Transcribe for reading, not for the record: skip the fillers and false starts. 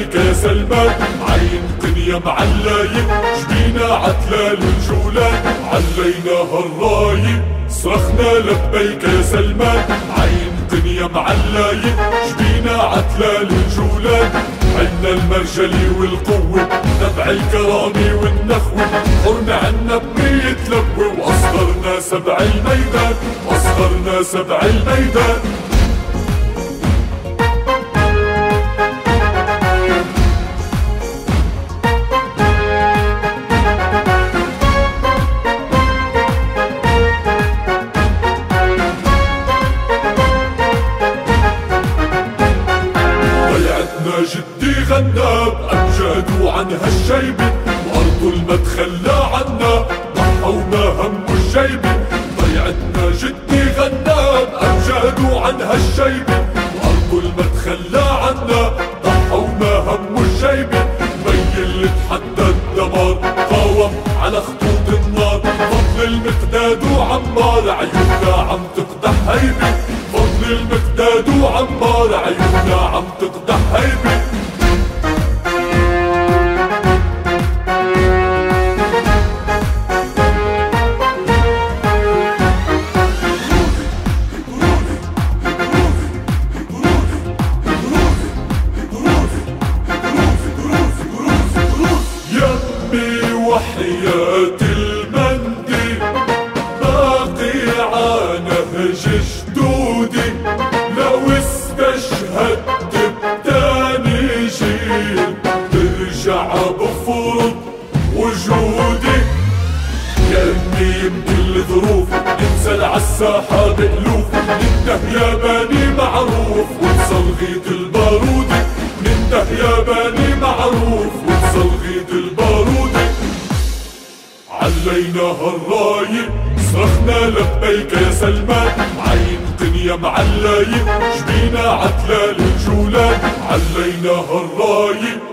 لبيك يا سلمان، عين قنية معلاية، جبينا عتلال الجولان، عليناها الراية، صرخنا لبيك يا سلمان، عين قنية معلاية، جبينا عتلال الجولان، عنا المرجلي والقوة، تبع الكرامة والنخوة، حرمة عنا بمية لبوة، وأصغرنا سبع الميدان، وأصغرنا سبع الميدان. جدي غنى بأمجاد عن هالشيبة، وأرض المدخل لا عنا ضحوا ما هم الشيبة. ضيعتنا جدي غنى بأمجاد عن هالشيبة، وأرض المدخل لا عنا ضحوا ما هم الشيبة. بي اللي تحدى الدمار قاوم على خطوط النار، فضل المقداد وعمار عيوننا عم تقدح هيبة، فضل المقداد وعمار عيوننا عم تقدح هيبة. وحياة المندي باقي عنهج جدودي، لو استشهدت بتاني جيل برجع بفرض وجودي. يا امي يمكن الظروف ننزل عالساحة بألوف، ننده يا بني معروف ونصلغيط البارودي، ننده يا بني معروف ونصلغيط البارودي. عليناها الراية، صرخنا لبيك يا سلمان، عين قنية معلاية، جبينا عتلال الجولان، عليناها الراية،